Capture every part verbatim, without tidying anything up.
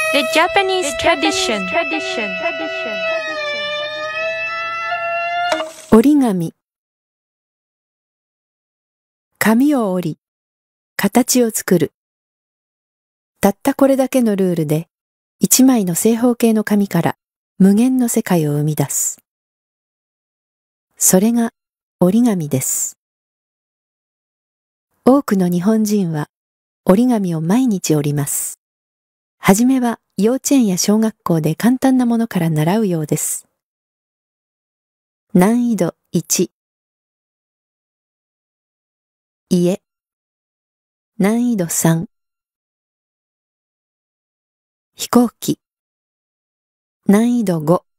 The Japanese tradition. 折り紙。紙を折り、形を作る。たったこれだけのルールで、一枚の正方形の紙から無限の世界を生み出す。それが折り紙です。多くの日本人は折り紙を毎日折ります。はじめは幼稚園や小学校で簡単なものから習うようです。難易度いち。家。難易度さん。飛行機。難易度ご。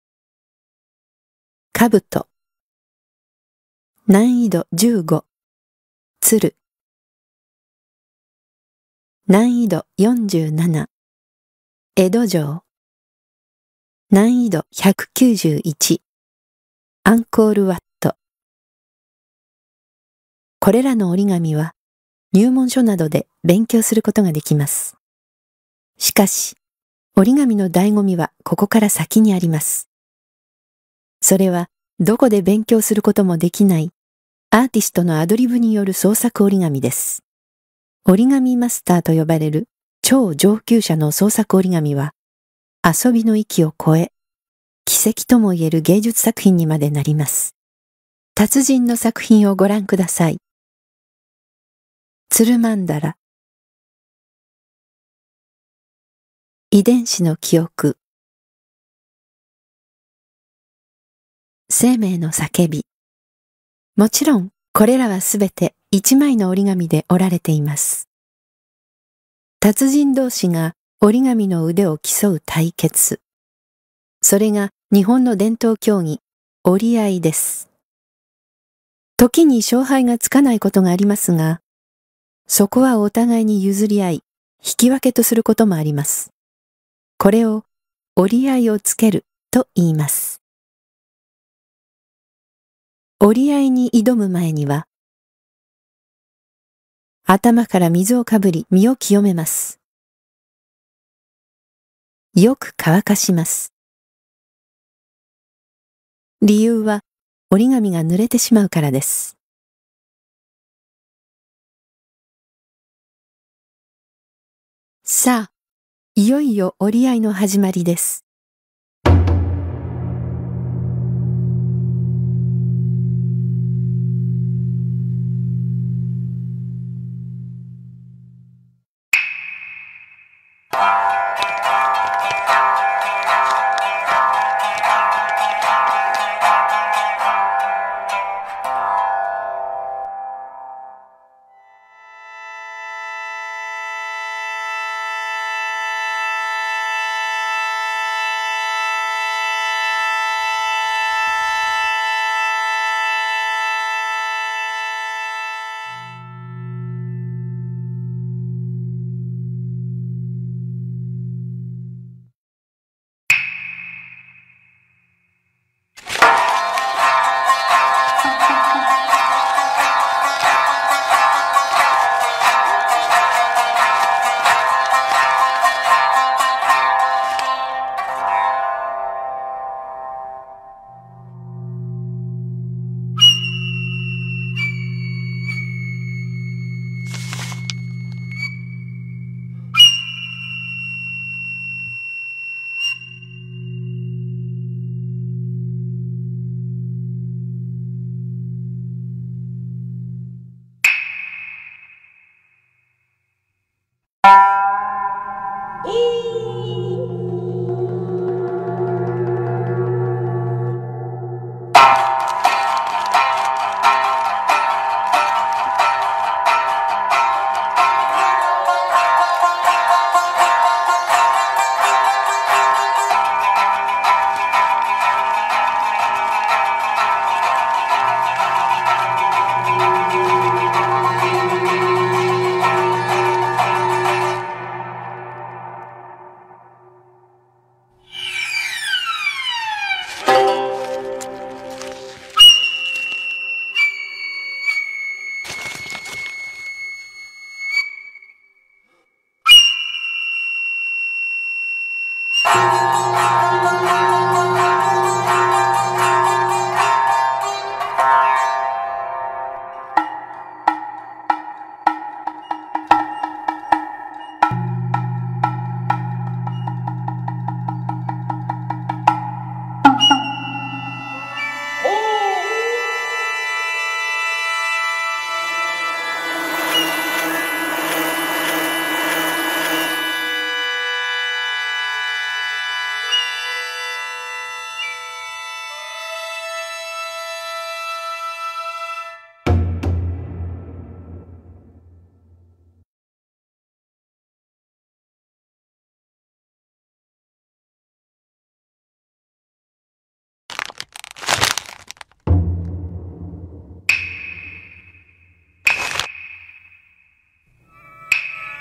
兜。難易度じゅうご。鶴。難易度よんじゅうなな。江戸城。難易度ひゃくきゅうじゅういち。アンコールワット。これらの折り紙は入門書などで勉強することができます。しかし、折り紙の醍醐味はここから先にあります。それはどこで勉強することもできないアーティストのアドリブによる創作折り紙です。折り紙マスターと呼ばれる超上級者の創作折り紙は遊びの域を超え、奇跡とも言える芸術作品にまでなります。達人の作品をご覧ください。鶴曼荼羅。遺伝子の記憶。生命の叫び。もちろん、これらはすべて一枚の折り紙で折られています。達人同士が折り紙の腕を競う対決。それが日本の伝統競技、折り合いです。時に勝敗がつかないことがありますが、そこはお互いに譲り合い、引き分けとすることもあります。これを折り合いをつけると言います。折り合いに挑む前には、頭から水をかぶり身を清めます。よく乾かします。理由は折り紙が濡れてしまうからです。さあ、いよいよ折り合いの始まりです。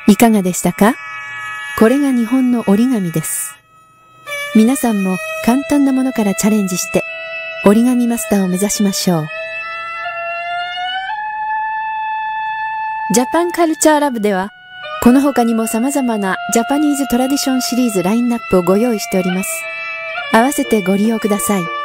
いかがでしたか？これが日本の折り紙です。皆さんも簡単なものからチャレンジして折り紙マスターを目指しましょう。ジャパンカルチャーラブではこの他にも様々なジャパニーズトラディションシリーズラインナップをご用意しております。合わせてご利用ください。